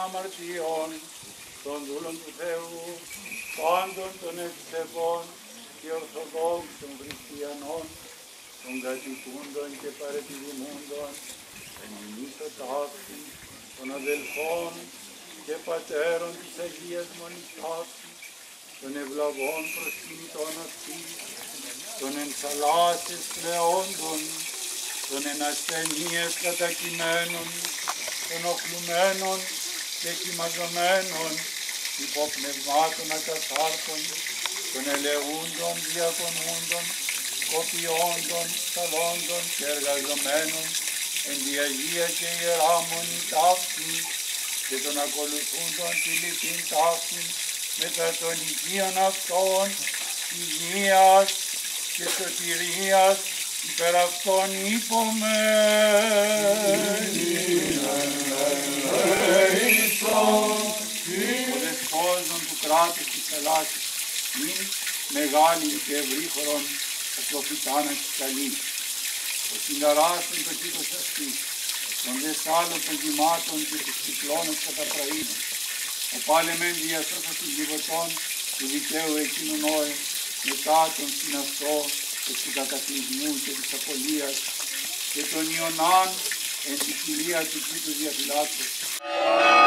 αμαρτιών, των δούλων του Θεού, πάντων των ευσεβών και ορθοδόξων χριστιανών, των κατοικούντων και παρεπιδημούντων, εν ημίσω ταύτη, των αδελφών και πατέρων της Αγίας Μονής Ταύτης, των ευλαβών προσκυνητών αυτής, των ενσαλάσσες πλεόντων, των εν ασθενείες κατακειμένων, των οχλουμένων και κοιμαζομένων, υποπνευμάτων ακαθάρτων, των ελεούντων, διακονούντων, κοπιόντων, ψαλόντων και εργαζομένων, εν τη Αγία και Ιερά Μονή Ταύτη, και των ακολουθούντων τη λυπήν ταύτη, μετά των οικείων αυτών, υγείας και σωτηρίας, υπέρ αυτών υπομένει. Ο δεσπόζων του κράτους της Ελλάδας, μην μεγάλη και ευρύχωρον ο προφητάνα της καλής. Ο συνταράστον το κήτος αυτής, των δεσάλων των κυμάτων και τους κυκλώνων καταπραήνων. Ο πάλεμεν διασώσας των λιγωτών του δικαίου εκείνων όε, μετά τον συναυτό και του κατακλυσμού και της απολίας και των Ιωνάν εν τη χιλία του κήτου διαφυλάξεως.